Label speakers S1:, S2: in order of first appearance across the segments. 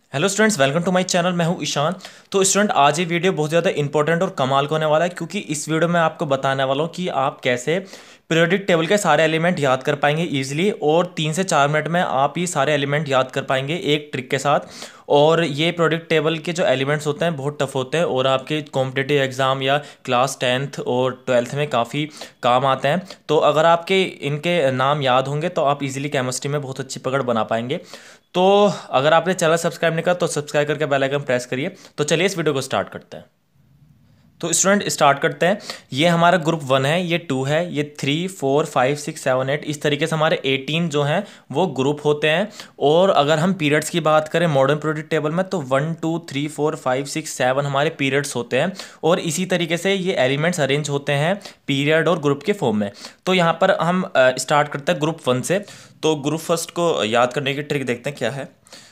S1: Hello students, welcome to my channel. मैं हूं ईशान। तो स्टूडेंट, आज ये वीडियो बहुत ज़्यादा इंपॉर्टेंट और कमाल का होने वाला है, क्योंकि इस वीडियो में आपको बताने वाला हूं कि आप कैसे पीरियोडिक टेबल के सारे एलिमेंट याद कर पाएंगे इजीली, और 3 से 4 मिनट में आप ये सारे एलिमेंट याद कर पाएंगे एक ट्रिक के साथ। और ये पीरियोडिक टेबल के जो एलिमेंट्स होते हैं बहुत टफ होते हैं, और आपके कॉम्पिटिटिव एग्जाम या क्लास 10th और 12th में काफ़ी काम आते हैं। तो अगर आपके इनके नाम याद होंगे तो आप इजीली केमिस्ट्री में बहुत अच्छी पकड़ बना पाएंगे। तो अगर आपने चैनल सब्सक्राइब नहीं करा तो सब्सक्राइब करके बेल आइकन प्रेस करिए। तो चलिए इस वीडियो को स्टार्ट करते हैं। तो स्टूडेंट स्टार्ट करते हैं। ये हमारा ग्रुप 1 है, ये 2 है, ये 3, 4, 5, 6, 7, 8, इस तरीके से हमारे 18 जो हैं वो ग्रुप होते हैं। और अगर हम पीरियड्स की बात करें मॉडर्न पीरियोडिक टेबल में, तो 1, 2, 3, 4, 5, 6, 7 हमारे पीरियड्स होते हैं। और इसी तरीके से ये एलिमेंट्स अरेंज होते हैं पीरियड और ग्रुप के फॉर्म में। तो यहाँ पर हम स्टार्ट करते हैं ग्रुप 1 से। तो ग्रुप फर्स्ट को याद करने की ट्रिक देखते हैं क्या है।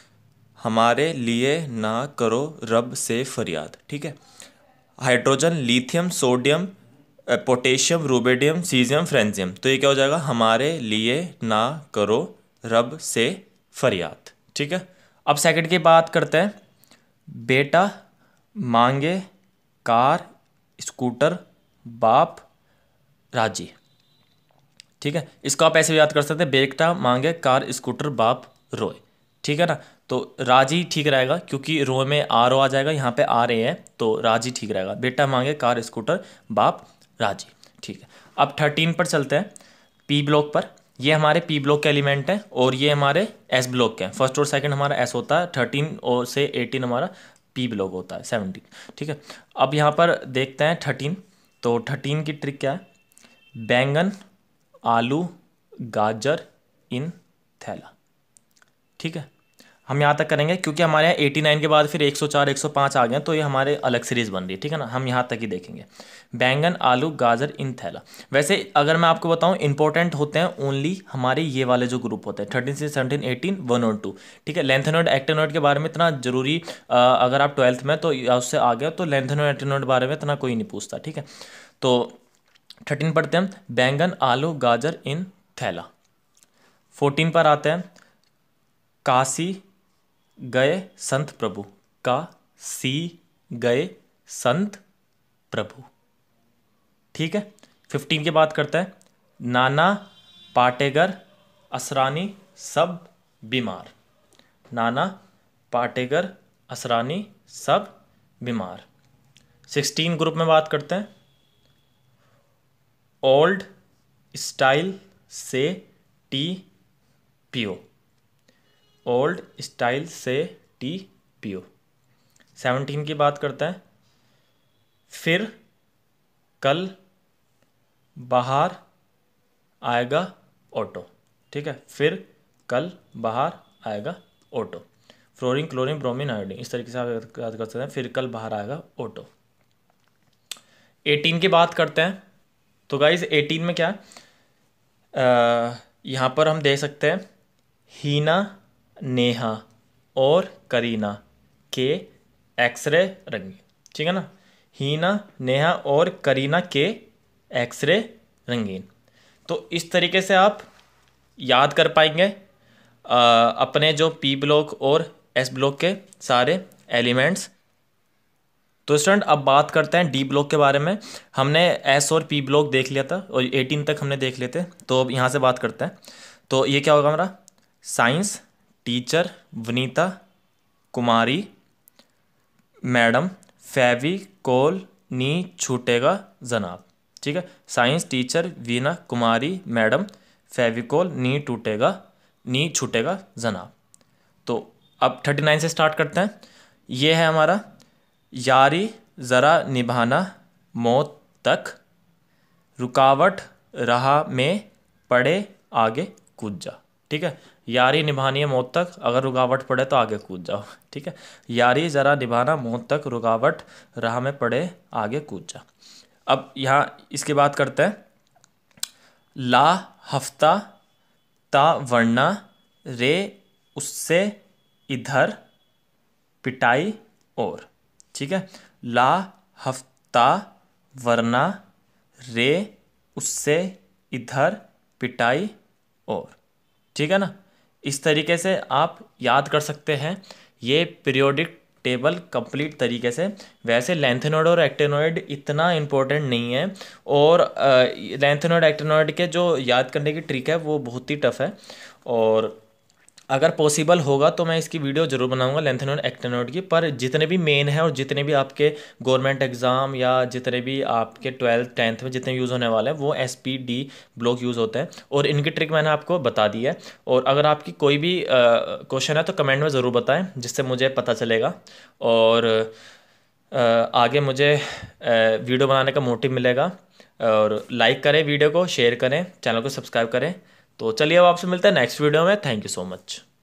S1: हमारे लिए ना करो रब से फरियाद। ठीक है। Hydrogen, lithium, sodium, potassium, rubidium, caesium, francium. तो ये क्या हो जाएगा, हमारे लिए ना करो रब से फरियाद। ठीक है। अब सेकंड की बात करते हैं। बेटा मांगे कार स्कूटर बाप राजी। ठीक है। इसको आप ऐसे भी याद कर सकते हैं, बेटा मांगे कार स्कूटर बाप रोए। ठीक है ना। तो राजी ठीक रहेगा, क्योंकि रो में आर ओ आ जाएगा, यहाँ पे आ रहे हैं, तो राजी ठीक रहेगा। बेटा मांगे कार स्कूटर बाप राजी। ठीक है। अब 13 पर चलते हैं, पी ब्लॉक पर। ये हमारे पी ब्लॉक के एलिमेंट हैं, और ये हमारे एस ब्लॉक के हैं। फर्स्ट और सेकंड हमारा एस होता है, 13 और से 18 हमारा पी ब्लॉक होता है, 17। ठीक है। अब यहाँ पर देखते हैं 13। तो 13 की ट्रिक क्या है। बैंगन आलू गाजर इन थैला। ठीक है। हम यहाँ तक करेंगे, क्योंकि हमारे यहाँ 89 के बाद फिर 104 105 आ गए हैं, तो ये हमारे अलग सीरीज बन रही है। ठीक है ना। हम यहाँ तक ही देखेंगे, बैंगन आलू गाजर इन थैला। वैसे अगर मैं आपको बताऊँ, इंपॉर्टेंट होते हैं ओनली हमारे ये वाले जो ग्रुप होते हैं, 13 से 17, 18, 1 और 2। ठीक है। लेंथेनॉइड एक्टेनॉइड के बारे में इतना जरूरी, अगर आप 12th में तो या उससे आ गया, तो लेंथेनॉइड एक्टेनॉइड के बारे में इतना कोई नहीं पूछता। ठीक है। तो 13 पढ़ते हैं हम, बैंगन आलू गाजर इन थैला। 14 पर आते हैं, काशी गए संत प्रभु। काशी गए संत प्रभु। ठीक है। 15 की बात करते हैं, नाना पाटेगर असरानी सब बीमार। नाना पाटेगर असरानी सब बीमार। 16 ग्रुप में बात करते हैं, ओल्ड स्टाइल से टी पियो। ओल्ड स्टाइल से टी पियो। 17 की बात करते हैं, फिर कल बाहर आएगा ऑटो। ठीक है। फिर कल बाहर आएगा auto. Fluorine chlorine bromine iodine, इस तरीके से आप याद कर सकते हैं, फिर कल बाहर आएगा ऑटो। 18 की बात करते हैं। तो गाइज 18 में क्या, यहाँ पर हम देख सकते हैं, हीना नेहा और करीना के एक्सरे रंगीन। ठीक है ना। हीना नेहा और करीना के एक्सरे रंगीन। तो इस तरीके से आप याद कर पाएंगे अपने जो पी ब्लॉक और एस ब्लॉक के सारे एलिमेंट्स। तो स्टूडेंट, अब बात करते हैं डी ब्लॉक के बारे में। हमने एस और पी ब्लॉक देख लिया था, और 18 तक हमने देख लिए थे। तो अब यहाँ से बात करते हैं। तो ये क्या होगा हमारा, science teacher Vanita Kumari madam Fevicol नी छूटेगा जनाब। ठीक है। Science teacher Veena Kumari madam Fevicol नी छूटेगा जनाब। तो अब 39 से स्टार्ट करते हैं। ये है हमारा, यारी ज़रा निभाना मौत तक, रुकावट राह में पड़े आगे कूद जा। ठीक है। यारी निभानी है मौत तक, अगर रुकावट पड़े तो आगे कूद जाओ। ठीक है। यारी ज़रा निभाना मौत तक, रुकावट राह में पड़े आगे कूद जा। अब यहाँ इसकी बात करते हैं, ला हफ्ता ता वरना रे उससे इधर पिटाई और। ठीक है। ला हफ्ता वरना रे उससे इधर पिटाई और। ठीक है ना। इस तरीके से आप याद कर सकते हैं ये पीरियोडिक टेबल कंप्लीट तरीके से। वैसे लेंथेनॉइड और एक्टेनॉइड इतना इम्पोर्टेंट नहीं है, और लेंथेनॉइड एक्टेनॉइड के जो याद करने की ट्रिक है वो बहुत ही टफ है। और अगर पॉसिबल होगा तो मैं इसकी वीडियो ज़रूर बनाऊंगा लेंथेनॉइड एक्टेनॉइड की। पर जितने भी मेन है और जितने भी आपके गवर्नमेंट एग्ज़ाम या जितने भी आपके 12th 10th में जितने यूज़ होने वाले हैं वो SPD ब्लॉक यूज़ होता है, और इनकी ट्रिक मैंने आपको बता दी है। और अगर आपकी कोई भी क्वेश्चन है तो कमेंट में ज़रूर बताएं, जिससे मुझे पता चलेगा और आगे मुझे वीडियो बनाने का मोटिव मिलेगा। और लाइक करें वीडियो को, शेयर करें, चैनल को सब्सक्राइब करें। तो चलिए अब आपसे मिलते हैं नेक्स्ट वीडियो में। Thank you so much.